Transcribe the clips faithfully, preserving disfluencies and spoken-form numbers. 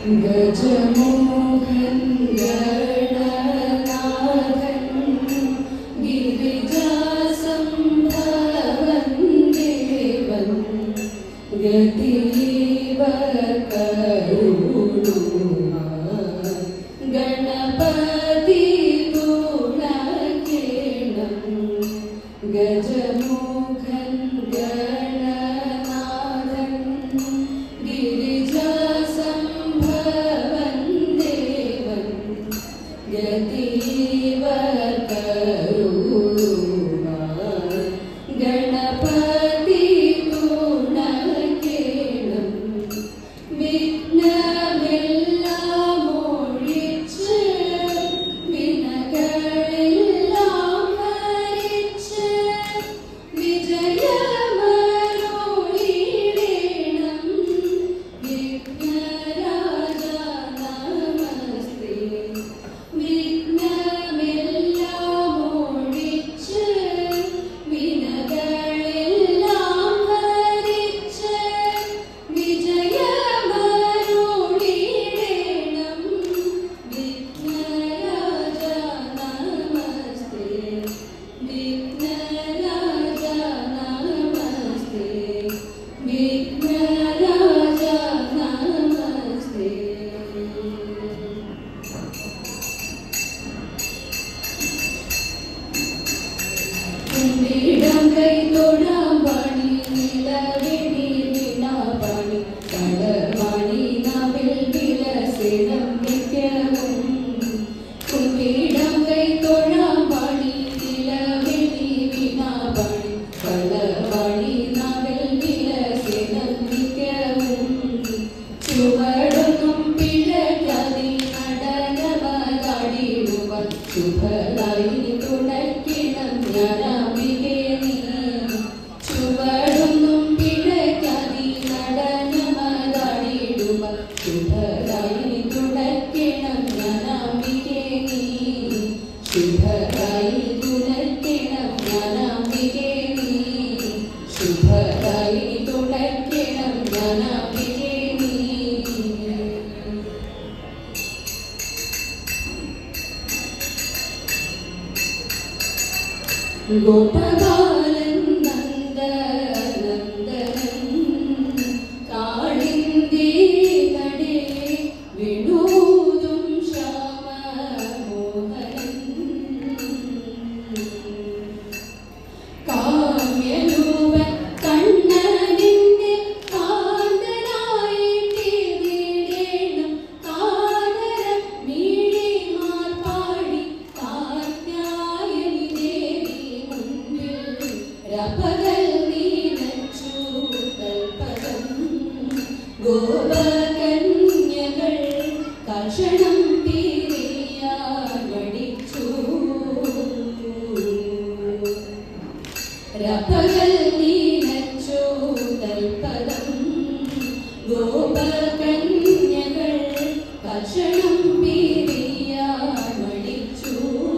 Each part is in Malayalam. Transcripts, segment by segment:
ഗജമോഹൻ ഗണനാഥൻ ഗിരിജാസംഭവൻ ദേവൻ ഗതിവർക്കരുളുമാൻ ഗണപതി തുണക്കേണം ഗജമോഹൻ ഗണനാഥൻ ഗിരിജാസംഭവൻ ദേവൻ ഗതിവർക്കരുളുമാൻ ഗണപതി തുണക്കേണം വിഘ്നമെല്ലാം ഒഴിച്ച് വിനകളെല്ലാം ഹരിച്ച് വിജയമരുളിടേണം വിഘ്നരാജ നമസ്തേ വിഘ്നമെല്ലാം ഒഴിച്ച് വിനകളെല്ലാം ഹരിച്ച് വിജയമരുളിടേണം വിഘ്നരാജ നമസ്തേ വിഘ്നരാജ നമസ്തേ വിഘ്നരാജ നമസ്തേ. കുമ്പിടം കൈ തൊഴാം പണി നിലവിളി വീണാപണി കടമണി നവിൽ വിലസിടം നിത്യവും കുമ്പിടം കൈ തൊഴാം പണി നിലവിളി വീണാപണി കടമണി നവിൽ വിലസിടം നിത്യവും ചുവടൊന്നും പിഴകതി നടനമകാടിടുവാൻ ശുഭതായി തുണയ്ക്കണം ഞാനാമികേ നീ ചുവടൊന്നും പിഴകതി നടനമകാടിടുവാൻ ശുഭതായി തുണയ്ക്കണം ഞാനാമികേ നീ ശുഭതായി തുണയ്ക്കണം ഞാനാമികേ നീ ശുഭതായി തുണയ്ക്കണം ഞാനാമികേ നീ. ഗോപബാലൻ നന്ദനന്ദനൻ കാളിന്ദി നടേ വിനോദും ശ്യാമമോഹനൻ കാമ്യരൂപൻ കണ്ണനിന്റെ കാന്തനായി തീർന്നിടേണം കാതര മീഴിമാർ പാടി കാർത്യായനി ദേവി മുൻപിൽ രപകൽ നീനച്ചു തൽപദം ഗോപകന്യകൾ കർഷണം തീരെയാൻ വടിച്ചു രപകൽ നീനച്ചു തൽപദം ഗോപകന്യകൾ കർഷണം തീരെയാൻ വടിച്ചു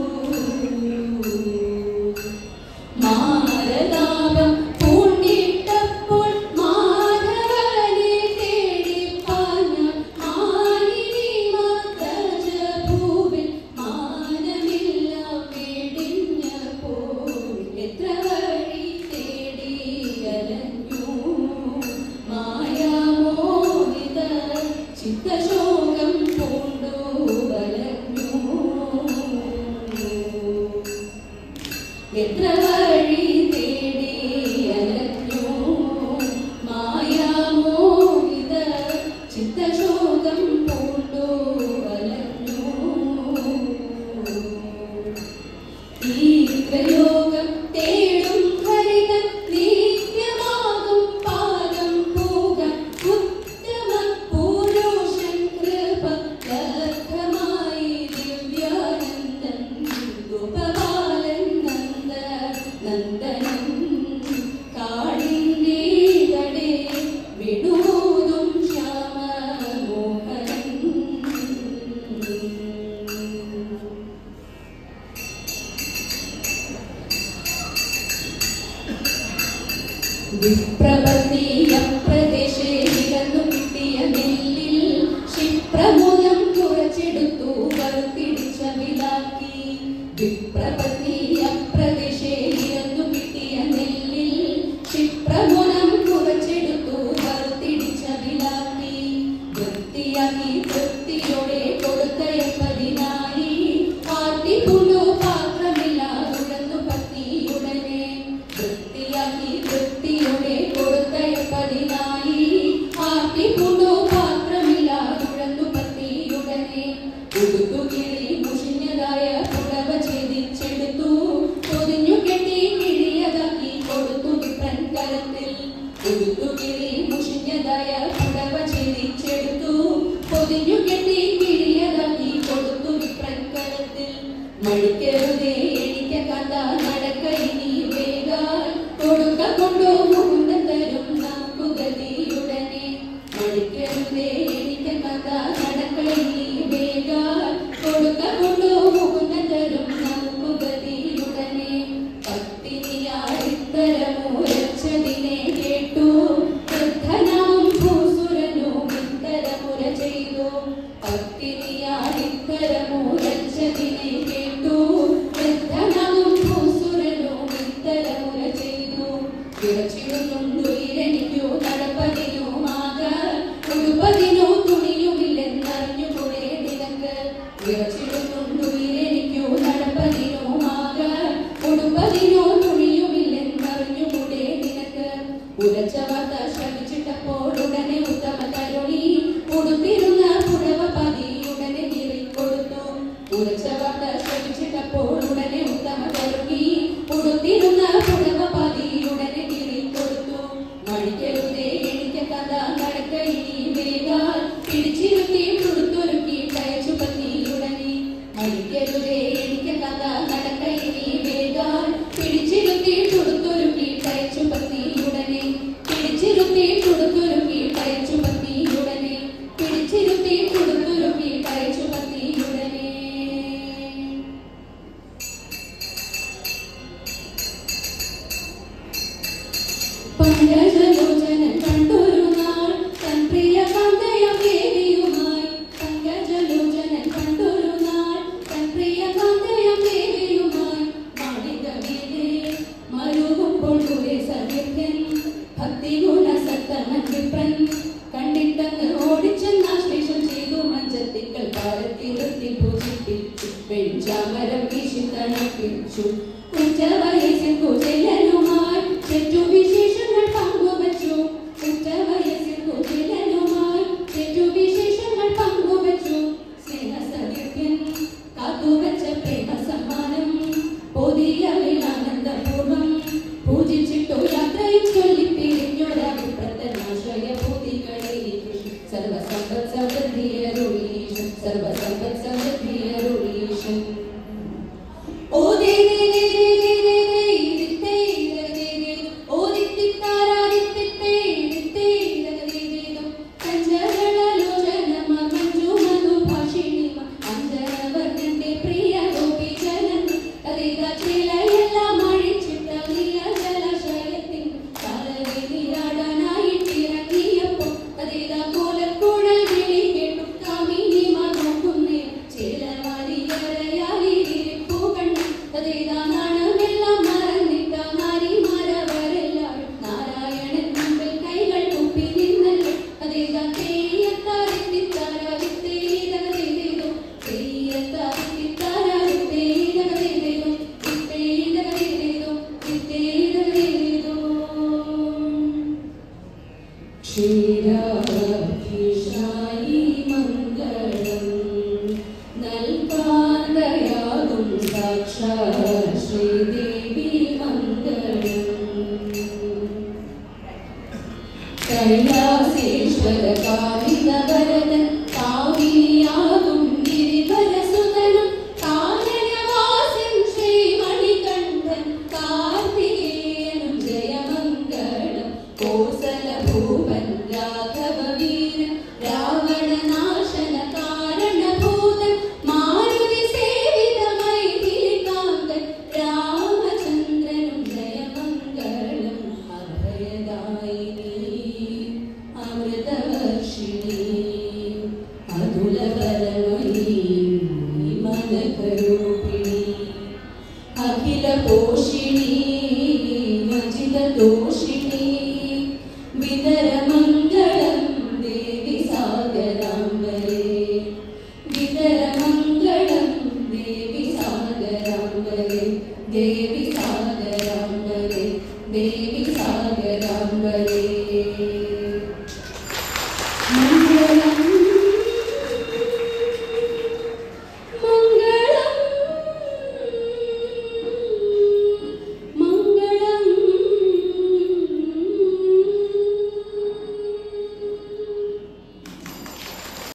മാരതാപം പൂണ്ടിട്ടപ്പോൾ മാധവനെ തേടിപ്പാഞ്ഞ മാനിനി മാതജഭൂവിൽ മാനമില്ല വെടിഞ്ഞപ്പോൾ എത്ര വഴി തേടി അലഞ്ഞു മായാമോഹിത ചിത്തശോകം പൂണ്ടു വലഞ്ഞു എത്ര വഴി തേടി അലഞ്ഞു മായാമോഹിത ചിത്തശോകം പൂണ്ടു വലഞ്ഞു ഈ ത്രലോകം തേടും ഹരിതൻ നിത്യമാകും പാദം പോകാൻ ഉത്തമ പുരുഷൻ കൃപ ലബ്ധമായി ദിവ്യാനന്ദൻ ഗോപബാലൻ നന്ദ നന്ദനൻ കാളിന്ദി തടേ വിനോദും ശ്യാമമോഹനൻ വിപ്രപത്നീയ പ്രദേശേ വിളന്നു കിട്ടിയ നെല്ലിൽ ക്ഷിപ്ര പ്രപത്തിയ പ്രദേശേ ഇരന്നു കിട്ടിയ നെല്ലിൽ ക്ഷിപ്രമുനം കുറച്ചെടുത്തു വറുത്തിടിച്ച വിലാക്കി വൃത്തിയാക്കി വൃത്തിയോടെ കൊടുത്തയപ്പതിനായി ആർത്തി പുണ്ടു പാത്രമില്ലാതുടന്നു പത്തിയുടനെ വൃത്തിയാക്കി വൃത്തിയോടെ കൊടുത്തയപ്പതിനായി ആർത്തി പുണ്ടു പാത്രമില്ലാതുടന്നു പത്തിയുടനെ ഉടുത്തുകിളി മുഷിഞ്ഞതായ പുടവ ഛേദിച്ചെടുത്തു പൊതിഞ്ഞു കെട്ടി കിഴിയതാക്കി കൊടുത്തു വിപ്രൻ കരത്തിൽ ഉടുത്തുകിളി മുഷിഞ്ഞതായ പുടവ ഛേദിച്ചെടുത്തു പൊതിഞ്ഞു കെട്ടി കിഴിയതാക്കി കൊടുത്തു വിപ്രൻ കരത്തിൽ മടിക്കരുതേ എനിക്ക് കഥ നടക്ക ഇനി വേഗാൽ കൊടുക്ക കൊണ്ടു മുകുന്ദൻ തരും നമുക്ക് ഗതിയുടനെ മടിക്കരുതേ എനിക്ക് കഥ നടക്ക ഇനി വേഗാൽ കൊടുക്ക കൊണ്ടു മുകുന്ദൻ തരും നമുക്ക് ഗതിയുടനെ പത്തിനിയാടിത്തരമുരച്ചതിനെ കേട്ടു വൃദ്ധനാവും ഭൂസുരനും ഇത്തരമുര ചെയ്തു പത്തിനിയാടിത്തരമുരച്ചതിനെ കേട്ടു വൃദ്ധനാവും ഭൂസുരനും ഇത്തരമുര ചെയ്തു വിറച്ചിടുന്നുണ്ടു ഇരനിക്കു നടപ്പതിനുമാകാൻ ഉടുപ്പതിനു തുണിയുമില്ലെന്നറിഞ്ഞുകൂടെ നിനക്ക് വിറച്ചിടുന്നുണ്ടു ഇരനിക്കു നടപ്പതിനുമാകാൻ ഉടുപ്പതിനു തുണിയുമില്ലെന്നറിഞ്ഞുകൂടെ നിനക്ക് ഉരച്ച വാർത്ത ശ്രമിച്ചിട്ടപ്പോൾ ഉടനെ ഉത്തമ തരുണി ഉടുത്തിരുന്ന പുടവ പതിയുടനെ കീറിക്കൊടുത്തു ഉരച്ച വാർത്ത ശ്രമിച്ചിട്ടപ്പോൾ ഉടനെ ഉത്തമ തരുണി ഉടുത്തിരുന്ന പുടവ പതിയുടനെ കീറിക്കൊടുത്തു മടിക്കരുതേ എനിക്ക് കഥ നടക്ക ഇനി വേഗാൽ പിടിച്ചിരുത്തി കൊടുത്തൊരുക്കി കയച്ചു പത്തിയുടനെ മടിക്കരുതേ എനിക്ക് കഥ നടക്ക ഇനി വേഗാൽ പിടിച്ചിരുത്തി കൊടുത്തൊരുക്കി കയച്ചു പത്തിയുടനെ പിടിച്ചിരുത്തി കൊടുത്തൊരുക്കി കയച്ചു പത്തിയുടനെ പിടിച്ചിരുത്തി കൊടുത്തൊരുക്കി കയച്ചു പത്തിയുടനെ പങ്കജലോചനൻ കണ്ടൊരു നാൾ തൻ പ്രിയ കാന്തയം ദേവിയുമായി പങ്കജലോചനൻ കണ്ടൊരു നാൾ തൻ പ്രിയ കാന്തയം ദേവിയുമായി മാളിക വീതേ മരുകുമ്പോൾ ദൂരെ സദീർഘൻ ഭക്തി ഗുണ സത്തമൻ വിപ്രൻ കണ്ടിട്ടങ്ങ് ഓടിച്ചെന്നാശ്ലേഷം ചെയ്തു മഞ്ചത്തിക്കൽ പാരത്തി നിർത്തി പൂജിപ്പിച്ചു വെഞ്ചാമരം വീശി തണുപ്പിച്ചു ഉച്ചവയസ്സിൽ കുചേലനുമായി ചെറ്റു വിശേഷങ്ങൾ പങ്കുവച്ചു ഉച്ചവയസ്സിൽ കുചേലനുമായി ചെറ്റു വിശേഷങ്ങൾ പങ്കുവച്ചു സ്നേഹസദീർഘൻ കാത്തുവച്ച പ്രേമ സമ്മാനം പൊതിയവിലാനന്ദപൂർവം പൂജിച്ചിട്ടു യാത്രയും ചൊല്ലി പിരിഞ്ഞൊരാഭിപ്രത്തനാശ്രയ ഭൂതികളെ സർവസമ്പത് സമൃദ്ധിയരുളീശൻ സർവസമ്പത് സമൃദ്ധിയരുളീശൻ ഓ ദേ ദേ ദേ ദേ ദേ ദേ ദേ ദേ ഓ ദിത്തിത്താരാദിത്തിത്തേ ദിത്തേ ദേ ദേ ദേ കഞ്ചരലോചനമ മഞ്ജു മധുഭാഷിണിമ അഞ്ജനവർണ്ണന്റെ പ്രിയ ഗോപിജനൻ അതേതാ ചിലയെല്ലാം അഴിച്ചിട്ട നീല ജലാശയത്തിൻ കാലവേ നീരാടാനായിട്ടിറങ്ങിയപ്പോൾ അതേതാ കോലക്കുഴൽ വിളി കേട്ടു കാമിനി നോക്കുന്നേ ചേലവാരിയറയാലിരിപ്പു കണ്ണു അതേതാ നാണമെല്ലാം മറന്നിട്ട നാരിമാരവരെല്ലാരും നാരായണൻ മുമ്പിൽ കൈകൾ കൂപ്പി നിന്നല്ലോ അതേതാ തെയ്യത്താരിത്തിത്താരാദിത്തേതകതേതോ തെയ്യത്താരിത്തിത്താരാദിത്തേതകതേതോ ഇത്തേതകതേതോ ഇത്തേതകതേതോ ക്ഷീരാഭിഷായി മംഗളം നൽകാന്തയാകും സാക്ഷാൽ ശ്രീദേവി മംഗളം കൈലാസേശ്വര കാലിതവരദൻ കാവിനിയാകും ഗിരിവരസുതനും കാനനവാസൻ ശ്രീമണികണ്ഠൻ കാർത്തികേയനും ജയമംഗളം കോസലഭൂപൻ രാഘവവീരൻ രാവണനാശന കാരണഭൂതൻ മാരുതി സേവിത മൈഥിലികാന്തൻ രാമചന്ദ്രനും ജയമംഗളം അഭയദായിനി അമൃതവർഷിണി अखिल पोषिणी मजिद तोषिणी वितर मंगलम देवी सागरांबरे वितर मंगलम देवी सागरांबरे देवी सागर